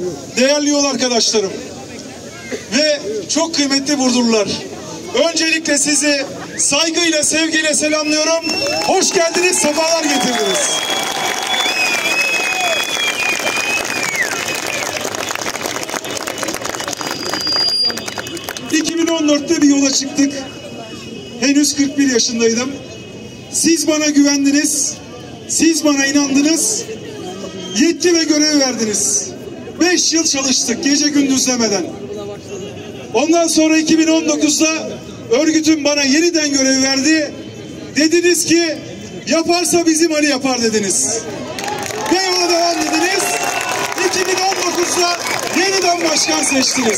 değerli yol arkadaşlarım ve çok kıymetli Burdurlular. Öncelikle sizi saygıyla, sevgiyle selamlıyorum. Hoş geldiniz, sefalar getirdiniz. ...2014'te bir yola çıktık. Henüz 41 yaşındaydım. Siz bana güvendiniz. Siz bana inandınız. Yetki ve görev verdiniz. 5 yıl çalıştık gece gündüz demeden. Ondan sonra 2019'da örgütüm bana yeniden görev verdi. Dediniz ki yaparsa bizim Ali yapar dediniz. Ve yola devam dediniz. 2019'da yeniden başkan seçtiniz.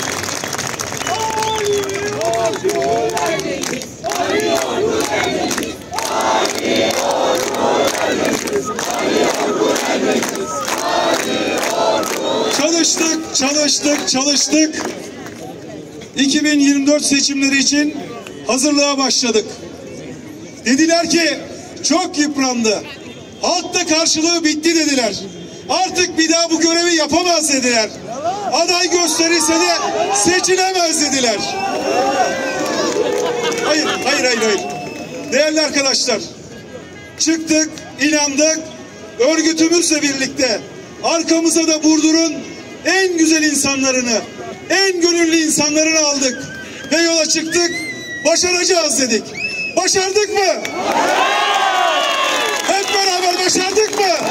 Çalıştık. 2024 seçimleri için hazırlığa başladık. Dediler ki çok yıprandı. Halk da karşılığı bitti dediler. Artık bir daha bu görevi yapamaz dediler. Aday gösterirse de seçilemez dediler. Hayır. Değerli arkadaşlar, çıktık, inandık, örgütümüzle birlikte arkamıza da Burdur'un en güzel insanlarını, en gönüllü insanlarını aldık ve yola çıktık, başaracağız dedik. Başardık mı? Hep beraber başardık mı?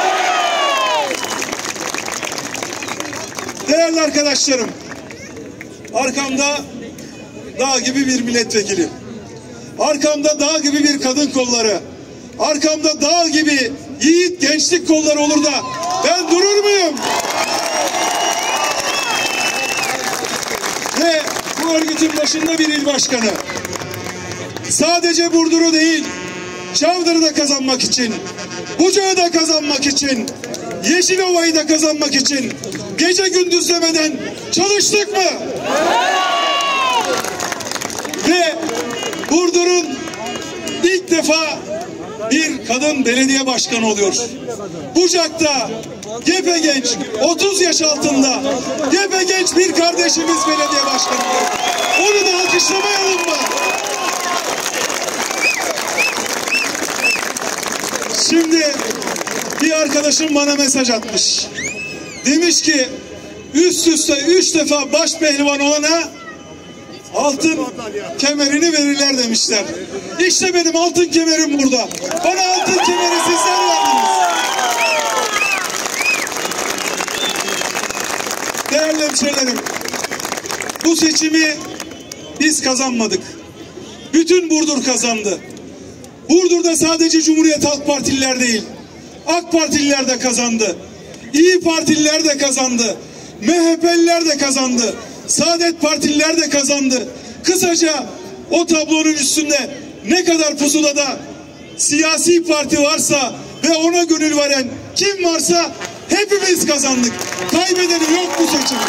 Değerli arkadaşlarım, arkamda dağ gibi bir milletvekili, arkamda dağ gibi bir kadın kolları, arkamda dağ gibi yiğit gençlik kolları olur da ben durur muyum? Ve bu örgütün başında bir il başkanı. Sadece Burdur'u değil, Çavdar'ı da kazanmak için, Bucak'ı da kazanmak için, Yeşilova'yı da kazanmak için gece gündüz demeden çalıştık mı? Ve Burdur'un ilk defa bir kadın belediye başkanı oluyor. Bucak'ta gepegenç, 30 yaş altında gepegenç bir kardeşimiz belediye başkanı oluyor. Onu da alkışlamayalım mı? Şimdi bir arkadaşım bana mesaj atmış. Demiş ki üst üste 3 defa baş pehlivan olana altın kemerini verirler demişler. İşte benim altın kemerim burada. Bana altın kemeri sizler verdiniz. Değerli hemşehrilerim, bu seçimi biz kazanmadık. Bütün Burdur kazandı. Burdur'da sadece Cumhuriyet Halk Partililer değil, AK Partililer de kazandı. İyi Partililer de kazandı. MHP'liler de kazandı. Saadet Partililer de kazandı. Kısaca o tablonun üstünde ne kadar pusulada siyasi parti varsa ve ona gönül veren kim varsa hepimiz kazandık. Kaybedeni yok bu seçim.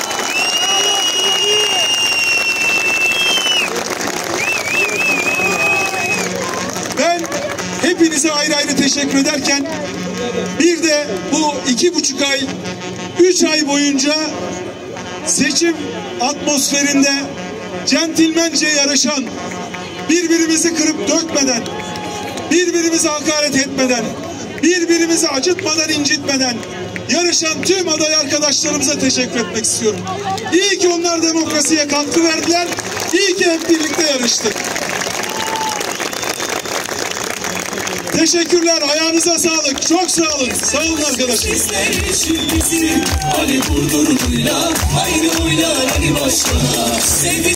Ben hepinize ayrı ayrı teşekkür ederken bir de bu 2,5 ay, 3 ay boyunca seçim atmosferinde centilmence yarışan, birbirimizi kırıp dökmeden, birbirimize hakaret etmeden, birbirimizi acıtmadan, incitmeden yarışan tüm aday arkadaşlarımıza teşekkür etmek istiyorum. İyi ki onlar demokrasiye katkı verdiler. İyi ki hep birlikte yarıştık. Teşekkürler. Ayağınıza sağlık. Çok sağ olun. Sağ olun arkadaşlar. Ali Burdur'uyla, haydi oyna, hadi başla.